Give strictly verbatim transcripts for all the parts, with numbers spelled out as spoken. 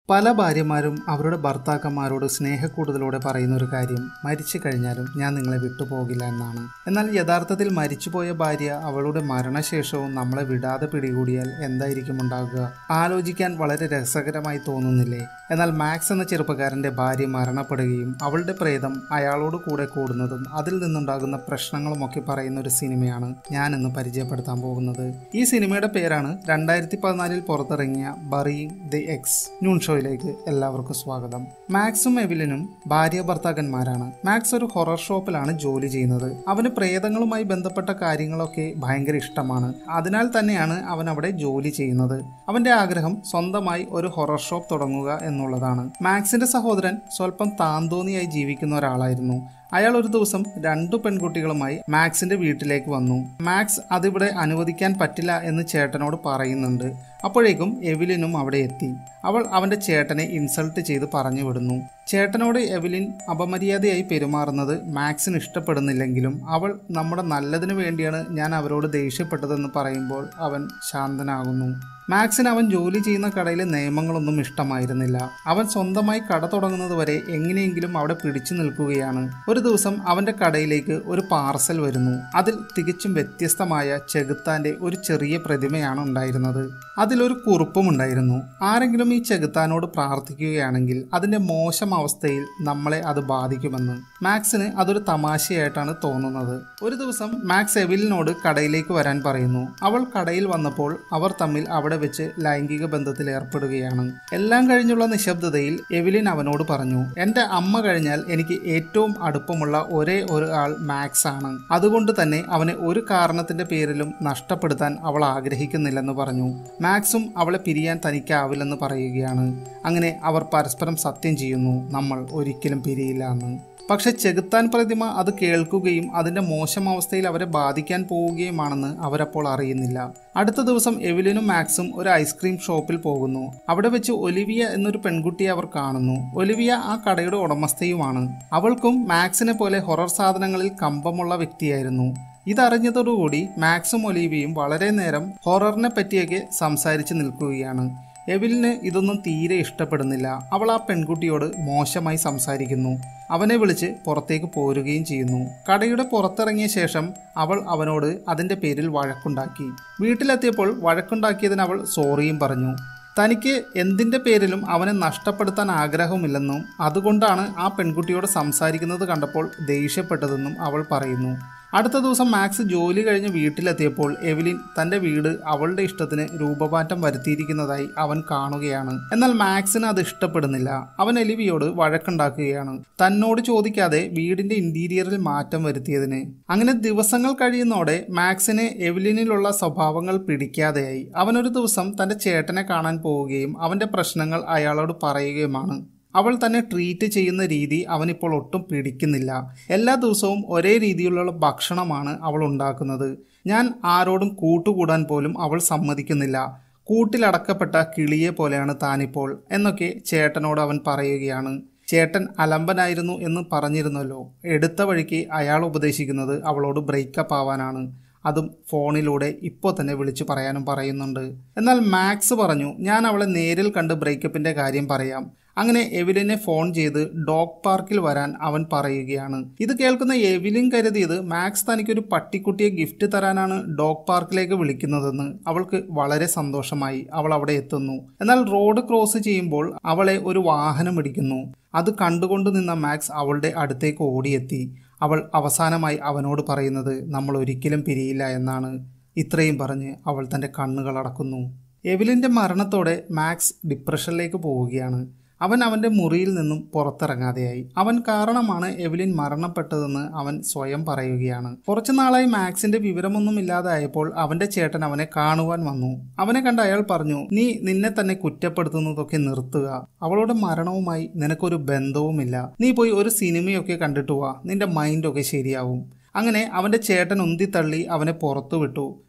പല ഭാര്യമാരും അവരുടെ ഭർത്താക്കന്മാരോട് സ്നേഹക്കൂടുതലോടെ പറയുന്ന ഒരു കാര്യം മരിച്ചു കഴിഞ്ഞാലും ഞാൻ നിങ്ങളെ വിട്ടുപോകില്ല എന്നാണ്. എന്നാൽ യഥാർത്ഥത്തിൽ മരിച്ചുപോയ ഭാര്യ അവളുടെ മരണശേഷവും നമ്മളെ വിടാതെ പിടികൂടിയാൽ എന്തായിരിക്കും ഉണ്ടാകുക? ആലോചിക്കാൻ വളരെ രസകരമായി തോന്നുന്നില്ലേ? എന്നാൽ മാക്സ് എന്ന ചെറുപ്പക്കാരൻ്റെ ഭാര്യ മരണപ്പെടുകയും അവളുടെ പ്രേതം അയാളോട് കൂടെ കൂടുന്നതും അതിൽ നിന്നുണ്ടാകുന്ന പ്രശ്നങ്ങളുമൊക്കെ പറയുന്ന ഒരു സിനിമയാണ് ഞാൻ ഇന്ന് പരിചയപ്പെടുത്താൻ പോകുന്നത്. ഈ സിനിമയുടെ പേരാണ് രണ്ടായിരത്തി പതിനാലിൽ പുറത്തിറങ്ങിയ ബറിയിങ് ദി എക്സ്. നോൺഷോ ിലേക്ക് എല്ലാവർക്കും സ്വാഗതം. മാക്സും എവിലിനും ഭാര്യ ഭർത്താക്കന്മാരാണ്. മാക്സ് ഒരു ഹൊറർ ഷോപ്പിലാണ് ജോലി ചെയ്യുന്നത്. അവന് പ്രേതങ്ങളുമായി ബന്ധപ്പെട്ട കാര്യങ്ങളൊക്കെ ഭയങ്കര ഇഷ്ടമാണ്. അതിനാൽ തന്നെയാണ് അവൻ അവിടെ ജോലി ചെയ്യുന്നത്. അവന്റെ ആഗ്രഹം സ്വന്തമായി ഒരു ഹൊറർ ഷോപ്പ് തുടങ്ങുക എന്നുള്ളതാണ്. മാക്സിന്റെ സഹോദരൻ സ്വല്പം താന്തോന്നിയായി ജീവിക്കുന്ന ഒരാളായിരുന്നു. അയാൾ ഒരു ദിവസം രണ്ടു പെൺകുട്ടികളുമായി മാക്സിന്റെ വീട്ടിലേക്ക് വന്നു. മാക്സ് അതിവിടെ അനുവദിക്കാൻ പറ്റില്ല എന്ന് ചേട്ടനോട് പറയുന്നുണ്ട്. അപ്പോഴേക്കും എവിലിനും അവിടെ എത്തി. അവൾ അവന്റെ ചേട്ടനെ ഇൻസൾട്ട് ചെയ്ത് പറഞ്ഞു വിടുന്നു. ചേട്ടനോട് എവിലിൻ അപമര്യാദയായി പെരുമാറുന്നത് മാക്സിന് ഇഷ്ടപ്പെടുന്നില്ലെങ്കിലും അവൾ നമ്മുടെ നല്ലതിനു വേണ്ടിയാണ് ഞാൻ അവരോട് ദേഷ്യപ്പെട്ടതെന്ന് പറയുമ്പോൾ അവൻ ശാന്തനാകുന്നു. മാക്സിന് അവൻ ജോലി ചെയ്യുന്ന കടയിലെ നിയമങ്ങളൊന്നും ഇഷ്ടമായിരുന്നില്ല. അവൻ സ്വന്തമായി കട തുടങ്ങുന്നത് വരെ എങ്ങനെയെങ്കിലും അവിടെ പിടിച്ചു നിൽക്കുകയാണ്. ഒരു ദിവസം അവന്റെ കടയിലേക്ക് ഒരു പാർസൽ വരുന്നു. അതിൽ തികച്ചും വ്യത്യസ്തമായ ചെകുത്താന്റെ ഒരു ചെറിയ പ്രതിമയാണ് ഉണ്ടായിരുന്നത്. അതിലൊരു കുറിപ്പും ഉണ്ടായിരുന്നു. ആരെങ്കിലും ഈ ചെകുത്താനോട് പ്രാർത്ഥിക്കുകയാണെങ്കിൽ അതിന്റെ മോശം അവസ്ഥയിൽ നമ്മളെ അത് ബാധിക്കുമെന്ന്. മാക്സിന് അതൊരു തമാശയായിട്ടാണ് തോന്നുന്നത്. ഒരു ദിവസം മാക്സ് എവിലിനോട് കടയിലേക്ക് വരാൻ പറയുന്നു. അവൾ കടയിൽ വന്നപ്പോൾ അവർ തമ്മിൽ അവിടെ വെച്ച് ലൈംഗിക ബന്ധത്തിൽ ഏർപ്പെടുകയാണ്. എല്ലാം കഴിഞ്ഞുള്ള നിശബ്ദതയിൽ എവിലിൻ അവനോട് പറഞ്ഞു, എന്റെ അമ്മ കഴിഞ്ഞാൽ എനിക്ക് ഏറ്റവും അടുപ്പമുള്ള ഒരേ ഒരു ആൾ മാക്സ് ആണ്. അതുകൊണ്ട് തന്നെ അവനെ ഒരു കാരണത്തിന്റെ പേരിലും നഷ്ടപ്പെടുത്താൻ അവൾ ആഗ്രഹിക്കുന്നില്ലെന്ന് പറഞ്ഞു. മാക്സും അവളെ പിരിയാൻ തനിക്കാവില്ലെന്ന് പറയുകയാണ്. അങ്ങനെ അവർ പരസ്പരം സത്യം ചെയ്യുന്നു, നമ്മൾ ഒരിക്കലും പിരിയില്ല എന്ന്. പക്ഷെ ചെകുത്താൻ പ്രതിമ അത് കേൾക്കുകയും അതിന്റെ മോശം അവസ്ഥയിൽ അവരെ ബാധിക്കാൻ പോവുകയുമാണെന്ന് അവരപ്പോൾ അറിയുന്നില്ല. അടുത്ത ദിവസം എവിലിനും മാക്സും ഒരു ഐസ്ക്രീം ഷോപ്പിൽ പോകുന്നു. അവിടെ വെച്ച് ഒലിവിയ എന്നൊരു പെൺകുട്ടിയെ അവർ കാണുന്നു. ഒലിവിയ ആ കടയുടെ ഉടമസ്ഥയുമാണ്. അവൾക്കും മാക്സിനെ പോലെ ഹൊറർ സാധനങ്ങളിൽ കമ്പമുള്ള വ്യക്തിയായിരുന്നു. ഇതറിഞ്ഞതോടുകൂടി മാക്സും ഒലിവിയയും വളരെ നേരം ഹൊററിനെ പറ്റിയൊക്കെ സംസാരിച്ച് നിൽക്കുകയാണ്. എവിലിന് ഇതൊന്നും തീരെ ഇഷ്ടപ്പെടുന്നില്ല. അവൾ ആ പെൺകുട്ടിയോട് മോശമായി സംസാരിക്കുന്നു. അവനെ വിളിച്ച് പുറത്തേക്ക് പോരുകയും ചെയ്യുന്നു. കടയുടെ പുറത്തിറങ്ങിയ ശേഷം അവൾ അവനോട് അതിൻ്റെ പേരിൽ വഴക്കുണ്ടാക്കി. വീട്ടിലെത്തിയപ്പോൾ വഴക്കുണ്ടാക്കിയതിന് അവൾ സോറിയും പറഞ്ഞു. തനിക്ക് എന്തിൻ്റെ പേരിലും അവനെ നഷ്ടപ്പെടുത്താൻ ആഗ്രഹമില്ലെന്നും അതുകൊണ്ടാണ് ആ പെൺകുട്ടിയോട് സംസാരിക്കുന്നത് കണ്ടപ്പോൾ ദേഷ്യപ്പെട്ടതെന്നും അവൾ പറയുന്നു. അടുത്ത ദിവസം മാക്സ് ജോലി കഴിഞ്ഞ് വീട്ടിലെത്തിയപ്പോൾ എവിലിൻ തൻ്റെ വീട് അവളുടെ ഇഷ്ടത്തിന് രൂപമാറ്റം വരുത്തിയിരിക്കുന്നതായി അവൻ കാണുകയാണ്. എന്നാൽ മാക്സിന് അത് ഇഷ്ടപ്പെടുന്നില്ല. അവൻ എലിവിയോട് വഴക്കുണ്ടാക്കുകയാണ്, തന്നോട് ചോദിക്കാതെ വീടിന്റെ ഇന്റീരിയറിൽ മാറ്റം വരുത്തിയതിന്. അങ്ങനെ ദിവസങ്ങൾ കഴിയുന്നതോടെ മാക്സിന് എവിലിനിലുള്ള സ്വഭാവങ്ങൾ പിടിക്കാതെയായി. അവനൊരു ദിവസം തൻ്റെ ചേട്ടനെ കാണാൻ പോവുകയും അവൻ്റെ പ്രശ്നങ്ങൾ അയാളോട് പറയുകയുമാണ്. അവൾ തന്നെ ട്രീറ്റ് ചെയ്യുന്ന രീതി അവനിപ്പോൾ ഒട്ടും പിടിക്കുന്നില്ല. എല്ലാ ദിവസവും ഒരേ രീതിയിലുള്ള ഭക്ഷണമാണ് അവൾ ഉണ്ടാക്കുന്നത്. ഞാൻ ആരോടും കൂട്ടുകൂടാൻ പോലും അവൾ സമ്മതിക്കുന്നില്ല. കൂട്ടിലടക്കപ്പെട്ട കിളിയെ പോലെയാണ് താനിപ്പോൾ എന്നൊക്കെ ചേട്ടനോട് അവൻ പറയുകയാണ്. ചേട്ടൻ അലമ്പനായിരുന്നു എന്ന് പറഞ്ഞിരുന്നല്ലോ. എടുത്ത വഴിക്ക് അയാൾ ഉപദേശിക്കുന്നത് അവളോട് ബ്രേക്കപ്പ് ആവാനാണ്. അതും ഫോണിലൂടെ ഇപ്പോൾ തന്നെ വിളിച്ചു പറയാനും പറയുന്നുണ്ട്. എന്നാൽ മാക്സ് പറഞ്ഞു, ഞാൻ അവളെ നേരിൽ കണ്ട് ബ്രേക്കപ്പിൻ്റെ കാര്യം പറയാം. അങ്ങനെ എവിലിനെ ഫോൺ ചെയ്ത് ഡോഗ് പാർക്കിൽ വരാൻ അവൻ പറയുകയാണ്. ഇത് കേൾക്കുന്ന എവിലിൻ കരുതിയത് മാക്സ് തനിക്കൊരു പട്ടിക്കുട്ടിയെ ഗിഫ്റ്റ് തരാനാണ് ഡോഗ് പാർക്കിലേക്ക് വിളിക്കുന്നതെന്ന്. അവൾക്ക് വളരെ സന്തോഷമായി. അവൾ അവിടെ എത്തുന്നു. എന്നാൽ റോഡ് ക്രോസ് ചെയ്യുമ്പോൾ അവളെ ഒരു വാഹനം ഇടിക്കുന്നു. അത് കണ്ടുകൊണ്ട് നിന്ന മാക്സ് അവളുടെ അടുത്തേക്ക് ഓടിയെത്തി. അവൾ അവസാനമായി അവനോട് പറയുന്നത് നമ്മൾ ഒരിക്കലും പിരിയില്ല എന്നാണ്. ഇത്രയും പറഞ്ഞ് അവൾ തൻ്റെ കണ്ണുകൾ അടക്കുന്നു. എവിലിൻ്റെ മരണത്തോടെ മാക്സ് ഡിപ്രഷനിലേക്ക് പോവുകയാണ്. അവൻ അവൻ്റെ മുറിയിൽ നിന്നും പുറത്തിറങ്ങാതെയായി. അവൻ കാരണമാണ് എവിലിൻ മരണപ്പെട്ടതെന്ന് അവൻ സ്വയം പറയുകയാണ്. കുറച്ചു നാളായി മാക്സിന്റെ വിവരമൊന്നും ഇല്ലാതായപ്പോൾ അവന്റെ ചേട്ടൻ അവനെ കാണുവാൻ വന്നു. അവനെ കണ്ട അയാൾ പറഞ്ഞു, നീ നിന്നെ തന്നെ കുറ്റപ്പെടുത്തുന്നതൊക്കെ നിർത്തുക. അവളുടെ മരണവുമായി നിനക്കൊരു ബന്ധവുമില്ല. നീ പോയി ഒരു സിനിമയൊക്കെ കണ്ടിട്ട് വാ, നിന്റെ മൈൻഡൊക്കെ ശരിയാവും. അങ്ങനെ അവന്റെ ചേട്ടൻ ഉന്തിത്തള്ളി അവനെ പുറത്തു വിട്ടു.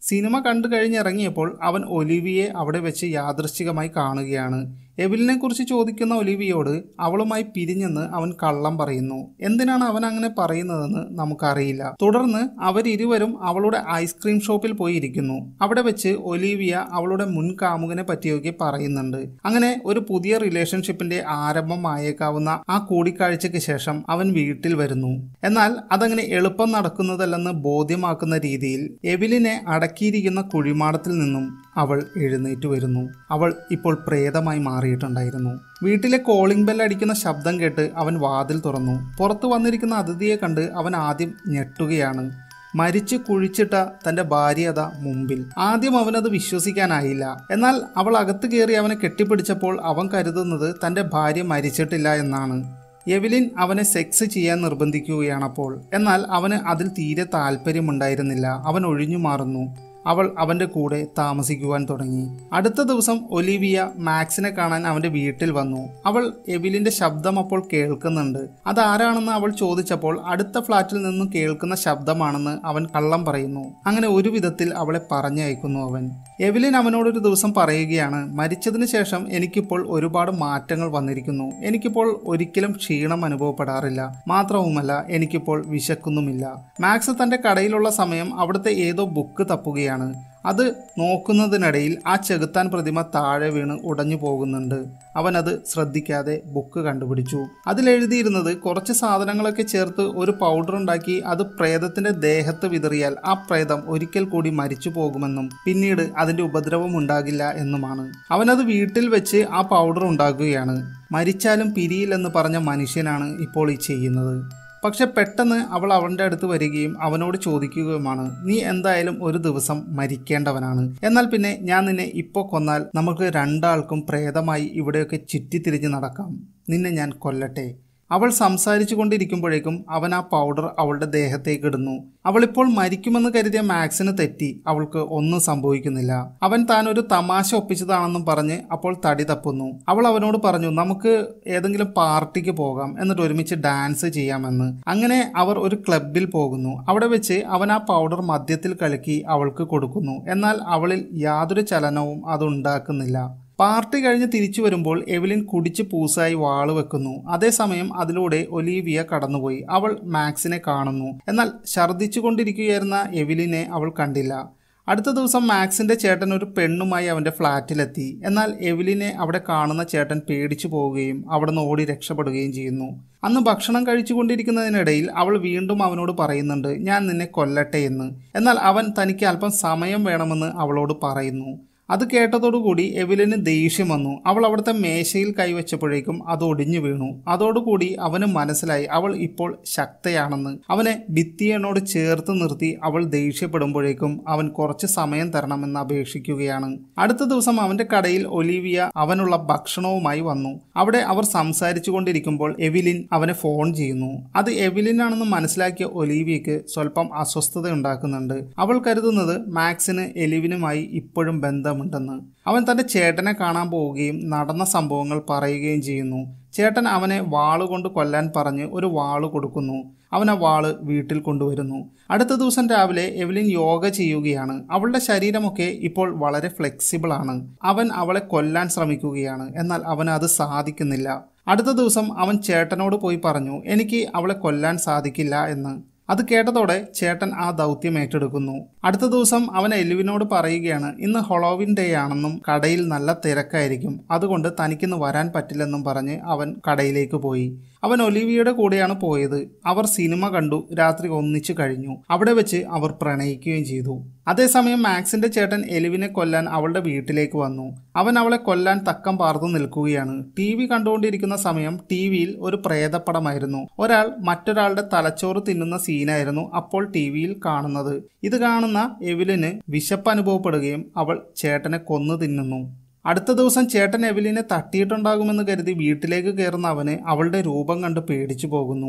സിനിമ കണ്ടു കഴിഞ്ഞിറങ്ങിയപ്പോൾ അവൻ ഒലിവിയെ അവിടെ വെച്ച് യാദൃശ്ചികമായി കാണുകയാണ്. എവിലിനെ കുറിച്ച് ചോദിക്കുന്ന ഒലിവിയോട് അവളുമായി പിരിഞ്ഞെന്ന് അവൻ കള്ളം പറയുന്നു. എന്തിനാണ് അവൻ അങ്ങനെ പറയുന്നതെന്ന് നമുക്കറിയില്ല. തുടർന്ന് അവരിരുവരും അവളുടെ ഐസ്ക്രീം ഷോപ്പിൽ പോയി ഇരിക്കുന്നു. അവിടെ വെച്ച് ഒലിവിയ അവളുടെ മുൻ കാമുകനെ പറ്റിയൊക്കെ പറയുന്നുണ്ട്. അങ്ങനെ ഒരു പുതിയ റിലേഷൻഷിപ്പിന്റെ ആരംഭമായേക്കാവുന്ന ആ കൂടിക്കാഴ്ചയ്ക്ക് ശേഷം അവൻ വീട്ടിൽ വരുന്നു. എന്നാൽ അതങ്ങനെ എളുപ്പം നടക്കുന്നതല്ലെന്ന് ബോധ്യമാക്കുന്ന രീതിയിൽ എവിലിനെ അടക്കിയിരിക്കുന്ന കുഴിമാടത്തിൽ നിന്നും അവൾ എഴുന്നേറ്റ് വരുന്നു. അവൾ ഇപ്പോൾ പ്രേതമായി മാറിയിട്ടുണ്ടായിരുന്നു. വീട്ടിലെ കോളിംഗ് ബെൽ അടിക്കുന്ന ശബ്ദം കേട്ട് അവൻ വാതിൽ തുറന്നു. പുറത്തു വന്നിരിക്കുന്ന അതിഥിയെ കണ്ട് അവൻ ആദ്യം ഞെട്ടുകയാണ്. മരിച്ച് കുഴിച്ചിട്ട തന്റെ ഭാര്യത മുമ്പിൽ. ആദ്യം അവനത് വിശ്വസിക്കാനായില്ല. എന്നാൽ അവൾ അകത്ത് കയറി അവനെ കെട്ടിപ്പിടിച്ചപ്പോൾ അവൻ കരുതുന്നത് തന്റെ ഭാര്യ മരിച്ചിട്ടില്ല എന്നാണ്. എവിലിൻ അവനെ സെക്സ് ചെയ്യാൻ നിർബന്ധിക്കുകയാണപ്പോൾ. എന്നാൽ അവന് അതിൽ തീരെ താല്പര്യമുണ്ടായിരുന്നില്ല. അവൻ ഒഴിഞ്ഞു മാറുന്നു. അവൾ അവൻ്റെ കൂടെ താമസിക്കുവാൻ തുടങ്ങി. അടുത്ത ദിവസം ഒലിവിയ മാക്സിനെ കാണാൻ അവൻ്റെ വീട്ടിൽ വന്നു. അവൾ എവിലിൻ്റെ ശബ്ദം അപ്പോൾ കേൾക്കുന്നുണ്ട്. അതാരാണെന്ന് അവൾ ചോദിച്ചപ്പോൾ അടുത്ത ഫ്ലാറ്റിൽ നിന്നും കേൾക്കുന്ന ശബ്ദമാണെന്ന് അവൻ കള്ളം പറയുന്നു. അങ്ങനെ ഒരു വിധത്തിൽ അവളെ പറഞ്ഞയക്കുന്നു അവൻ. എവിലിൻ അവനോടൊരു ദിവസം പറയുകയാണ്, മരിച്ചതിന് ശേഷം എനിക്കിപ്പോൾ ഒരുപാട് മാറ്റങ്ങൾ വന്നിരിക്കുന്നു. എനിക്കിപ്പോൾ ഒരിക്കലും ക്ഷീണം അനുഭവപ്പെടാറില്ല. മാത്രവുമല്ല എനിക്കിപ്പോൾ വിശക്കുന്നുമില്ല. മാക്സ് തൻ്റെ കടയിലുള്ള സമയം അവിടുത്തെ ഏതോ ബുക്ക് തപ്പുകയാണ്. അത് നോക്കുന്നതിനിടയിൽ ആ ചെകുത്താൻ പ്രതിമ താഴെ വീണ് ഉടഞ്ഞു പോകുന്നുണ്ട്. അവനത് ശ്രദ്ധിക്കാതെ ബുക്ക് കണ്ടുപിടിച്ചു. അതിലെഴുതിയിരുന്നത് കുറച്ച് സാധനങ്ങളൊക്കെ ചേർത്ത് ഒരു പൗഡർ ഉണ്ടാക്കി അത് പ്രേതത്തിന്റെ ദേഹത്ത് വിതറിയാൽ ആ പ്രേതം ഒരിക്കൽ കൂടി മരിച്ചു പോകുമെന്നും പിന്നീട് അതിന്റെ ഉപദ്രവം ഉണ്ടാകില്ല എന്നുമാണ്. അവനത് വീട്ടിൽ വെച്ച് ആ പൗഡർ ഉണ്ടാക്കുകയാണ്. മരിച്ചാലും പിരിയില്ലെന്ന് പറഞ്ഞ മനുഷ്യനാണ് ഇപ്പോൾ ഈ ചെയ്യുന്നത്. പക്ഷെ പെട്ടെന്ന് അവൾ അവൻ്റെ അടുത്ത് വരികയും അവനോട് ചോദിക്കുകയുമാണ്, നീ എന്തായാലും ഒരു ദിവസം മരിക്കേണ്ടവനാണ്. എന്നാൽ പിന്നെ ഞാൻ നിന്നെ ഇപ്പോൾ കൊന്നാൽ നമുക്ക് രണ്ടാൾക്കും പ്രേതമായി ഇവിടെയൊക്കെ ചുറ്റിത്തിരിഞ്ഞ് നടക്കാം. നിന്നെ ഞാൻ കൊല്ലട്ടെ. അവൾ സംസാരിച്ചു കൊണ്ടിരിക്കുമ്പോഴേക്കും അവൻ ആ പൗഡർ അവളുടെ ദേഹത്തേക്ക് ഇടുന്നു. അവളിപ്പോൾ മരിക്കുമെന്ന് കരുതിയ മാക്സിന് തെറ്റി. അവൾക്ക് ഒന്നും സംഭവിക്കുന്നില്ല. അവൻ താൻ ഒരു തമാശ ഒപ്പിച്ചതാണെന്നും പറഞ്ഞ് അപ്പോൾ തടി തപ്പുന്നു. അവൾ അവനോട് പറഞ്ഞു, നമുക്ക് ഏതെങ്കിലും പാർട്ടിക്ക് പോകാം, എന്നിട്ട് ഒരുമിച്ച് ഡാൻസ് ചെയ്യാമെന്ന്. അങ്ങനെ അവർ ഒരു ക്ലബിൽ പോകുന്നു. അവിടെ വെച്ച് അവൻ ആ പൗഡർ മദ്യത്തിൽ കലക്കി അവൾക്ക് കൊടുക്കുന്നു. എന്നാൽ അവളിൽ യാതൊരു ചലനവും അതുണ്ടാക്കുന്നില്ല. പാർട്ടി കഴിഞ്ഞ് തിരിച്ചു വരുമ്പോൾ എവിലിൻ കുടിച്ച് പൂസായി വാള് വെക്കുന്നു. അതേസമയം അതിലൂടെ ഒലീവിയ കടന്നുപോയി. അവൾ മാക്സിനെ കാണുന്നു. എന്നാൽ ഛർദ്ദിച്ചു കൊണ്ടിരിക്കുകയായിരുന്ന എവിലിനെ അവൾ കണ്ടില്ല. അടുത്ത ദിവസം മാക്സിന്റെ ചേട്ടൻ ഒരു പെണ്ണുമായി അവന്റെ ഫ്ലാറ്റിലെത്തി. എന്നാൽ എവിലിനെ അവിടെ കാണുന്ന ചേട്ടൻ പേടിച്ചു പോവുകയും അവിടുന്ന് ഓടി രക്ഷപ്പെടുകയും ചെയ്യുന്നു. അന്ന് ഭക്ഷണം കഴിച്ചുകൊണ്ടിരിക്കുന്നതിനിടയിൽ അവൾ വീണ്ടും അവനോട് പറയുന്നുണ്ട്, ഞാൻ നിന്നെ കൊല്ലട്ടെ എന്ന്. എന്നാൽ അവൻ തനിക്ക് അല്പം സമയം വേണമെന്ന് അവളോട് പറയുന്നു. അത് കേട്ടതോടുകൂടി എവിലിന് ദേഷ്യം വന്നു. അവൾ അവിടുത്തെ മേശയിൽ കൈവച്ചപ്പോഴേക്കും അത് ഒടിഞ്ഞു വീണു. അതോടുകൂടി അവന് മനസ്സിലായി അവൾ ഇപ്പോൾ ശക്തയാണെന്ന്. അവനെ ഭിത്തിയോട് ചേർത്ത് നിർത്തി അവൾ ദേഷ്യപ്പെടുമ്പോഴേക്കും അവൻ കുറച്ച് സമയം തരണമെന്ന് അപേക്ഷിക്കുകയാണ്. അടുത്ത ദിവസം അവന്റെ കടയിൽ ഒലീവിയ അവനുള്ള ഭക്ഷണവുമായി വന്നു. അവിടെ അവർ സംസാരിച്ചു കൊണ്ടിരിക്കുമ്പോൾ എവിലിൻ അവനെ ഫോൺ ചെയ്യുന്നു. അത് എവിലിനാണെന്ന് മനസ്സിലാക്കിയ ഒലീവിയക്ക് സ്വല്പം അസ്വസ്ഥത ഉണ്ടാക്കുന്നുണ്ട്. അവൾ കരുതുന്നത് മാക്സിന് എലിവിനുമായി ഇപ്പോഴും ബന്ധം ണ്ടെന്ന്. അവൻ തന്റെ ചേട്ടനെ കാണാൻ പോവുകയും നടന്ന സംഭവങ്ങൾ പറയുകയും ചെയ്യുന്നു. ചേട്ടൻ അവനെ വാളുകൊണ്ട് കൊല്ലാൻ പറഞ്ഞ് ഒരു വാള് കൊടുക്കുന്നു. അവൻ ആ വാള് വീട്ടിൽ കൊണ്ടുവരുന്നു. അടുത്ത ദിവസം രാവിലെ എവലിൻ യോഗ ചെയ്യുകയാണ്. അവളുടെ ശരീരമൊക്കെ ഇപ്പോൾ വളരെ ഫ്ലെക്സിബിൾ ആണ്. അവൻ അവളെ കൊല്ലാൻ ശ്രമിക്കുകയാണ്. എന്നാൽ അവന് അത് സാധിക്കുന്നില്ല. അടുത്ത ദിവസം അവൻ ചേട്ടനോട് പോയി പറഞ്ഞു, എനിക്ക് അവളെ കൊല്ലാൻ സാധിക്കില്ല എന്ന്. അത് കേട്ടതോടെ ചേട്ടൻ ആ ദൗത്യം ഏറ്റെടുക്കുന്നു. അടുത്ത ദിവസം അവൻ എലിവിനോട് പറയുകയാണ്, ഇന്ന് ഹൊളോവിൻ ഡേ ആണെന്നും കടയിൽ നല്ല തിരക്കായിരിക്കും, അതുകൊണ്ട് തനിക്കിന്ന് വരാൻ പറ്റില്ലെന്നും പറഞ്ഞ് അവൻ കടയിലേക്ക് പോയി. അവൻ ഒലിവിയയുടെ കൂടെയാണ് പോയത്. അവർ സിനിമ കണ്ടു, രാത്രി ഒന്നിച്ചു കഴിഞ്ഞു. അവിടെ വെച്ച് അവർ പ്രണയിക്കുകയും ചെയ്തു. അതേസമയം മാക്സിന്റെ ചേട്ടൻ എലിവിനെ കൊല്ലാൻ അവളുടെ വീട്ടിലേക്ക് വന്നു. അവൻ അവളെ കൊല്ലാൻ തക്കം പാർന്നു നിൽക്കുകയാണ്. ടി വി കണ്ടുകൊണ്ടിരിക്കുന്ന സമയം ടി വിയിൽ ഒരു പ്രേതപ്പടമായിരുന്നു. ഒരാൾ മറ്റൊരാളുടെ തലച്ചോറ് തിന്നുന്ന സീനായിരുന്നു അപ്പോൾ ടി വിയിൽ കാണുന്നത്. ഇത് കാണുന്ന എവിലിന് വിശപ്പ് അനുഭവപ്പെടുകയും അവൾ ചേട്ടനെ കൊന്നു തിന്നുന്നു. അടുത്ത ദിവസം ചേട്ടൻ എവിലിനെ തട്ടിയിട്ടുണ്ടാകുമെന്ന് കരുതി വീട്ടിലേക്ക് കയറുന്ന അവന് അവളുടെ രൂപം കണ്ട് പേടിച്ചു പോകുന്നു.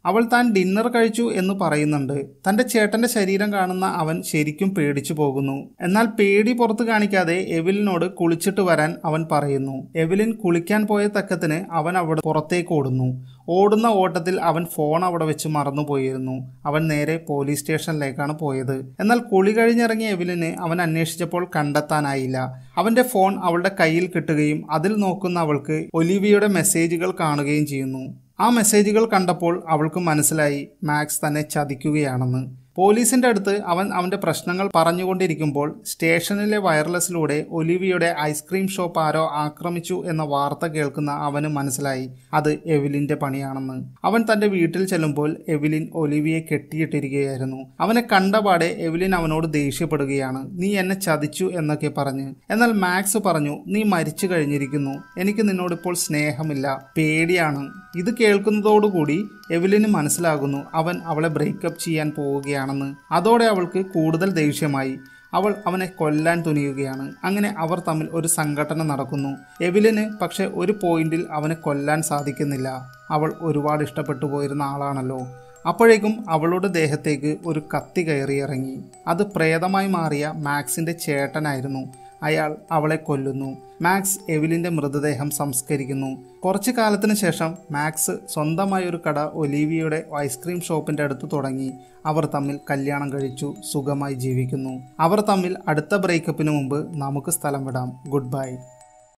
അവൾ താൻ ഡിന്നർ കഴിച്ചു എന്ന് പറയുന്നുണ്ട്. തന്റെ ചേട്ടന്റെ ശരീരം കാണുന്ന അവൻ ശരിക്കും പേടിച്ചു പോകുന്നു. എന്നാൽ പേടി പുറത്തു കാണിക്കാതെ എവിലിനോട് കുളിച്ചിട്ട് വരാൻ അവൻ പറയുന്നു. എവിലിൻ കുളിക്കാൻ പോയ തക്കത്തിന് അവൻ അവിടെ പുറത്തേക്ക് ഓടുന്നു. ഓടുന്ന ഓട്ടത്തിൽ അവൻ ഫോൺ അവിടെ വെച്ച് മറന്നുപോയിരുന്നു. അവൻ നേരെ പോലീസ് സ്റ്റേഷനിലേക്കാണ് പോയത്. എന്നാൽ കുളി കഴിഞ്ഞിറങ്ങിയ എവിലിന് അവൻ അന്വേഷിച്ചപ്പോൾ കണ്ടെത്താനായില്ല. അവന്റെ ഫോൺ അവളുടെ കയ്യിൽ കിട്ടുകയും അതിൽ നോക്കുന്ന അവൾക്ക് ഒലിവിയയുടെ മെസ്സേജുകൾ കാണുകയും ചെയ്യുന്നു. ആ മെസ്സേജുകൾ കണ്ടപ്പോൾ അവൾക്ക് മനസ്സിലായി മാക്സ് തന്നെ ചതിക്കുകയാണെന്ന്. പോലീസിന്റെ അടുത്ത് അവൻ അവന്റെ പ്രശ്നങ്ങൾ പറഞ്ഞുകൊണ്ടിരിക്കുമ്പോൾ സ്റ്റേഷനിലെ വയർലെസ്സിലൂടെ ഒലിവിയുടെ ഐസ്ക്രീം ഷോപ്പ് ആരോ ആക്രമിച്ചു എന്ന വാർത്ത കേൾക്കുന്ന അവന് മനസ്സിലായി അത് എവിലിന്റെ പണിയാണെന്ന്. അവൻ തന്റെ വീട്ടിൽ ചെല്ലുമ്പോൾ എവിലിൻ ഒലിവിയെ കെട്ടിയിട്ടിരിക്കുകയായിരുന്നു. അവനെ കണ്ടപാടെ എവിലിൻ അവനോട് ദേഷ്യപ്പെടുകയാണ്. നീ എന്നെ ചതിച്ചു എന്നൊക്കെ പറഞ്ഞ്. എന്നാൽ മാക്സ് പറഞ്ഞു, നീ മരിച്ചു കഴിഞ്ഞിരിക്കുന്നു, എനിക്ക് നിന്നോടിപ്പോൾ സ്നേഹമില്ല, പേടിയാണ്. ഇത് കേൾക്കുന്നതോടുകൂടി എവിലിന് മനസ്സിലാകുന്നു അവൻ അവളെ ബ്രേക്കപ്പ് ചെയ്യാൻ പോവുകയാണ്. അതോടെ അവൾക്ക് കൂടുതൽ ദേഷ്യമായി. അവൾ അവനെ കൊല്ലാൻ തുനിയുകയാണ്. അങ്ങനെ അവർ തമ്മിൽ ഒരു സംഘട്ടന നടക്കുന്നു. എവിലിന് പക്ഷെ ഒരു പോയിന്റിൽ അവനെ കൊല്ലാൻ സാധിക്കുന്നില്ല. അവൾ ഒരുപാട് ഇഷ്ടപ്പെട്ടു പോയിരുന്ന ആളാണല്ലോ. അപ്പോഴേക്കും അവളുടെ ദേഹത്തേക്ക് ഒരു കത്തി കയറിയിറങ്ങി. അത് പ്രേതമായി മാറിയ മാക്സിന്റെ ചേട്ടനായിരുന്നു. അയാൾ അവളെ കൊല്ലുന്നു. മാക്സ് എവിലിന്റെ മൃതദേഹം സംസ്കരിക്കുന്നു. കുറച്ചു കാലത്തിന് ശേഷം മാക്സ് സ്വന്തമായ ഒരു കട ഒലിവിയയുടെ ഐസ്ക്രീം ഷോപ്പിന്റെ അടുത്ത് തുടങ്ങി. അവർ തമ്മിൽ കല്യാണം കഴിച്ചു സുഖമായി ജീവിക്കുന്നു. അവർ തമ്മിൽ അടുത്ത ബ്രേക്കപ്പിന് മുമ്പ് നമുക്ക് സ്ഥലം വിടാം. Good by.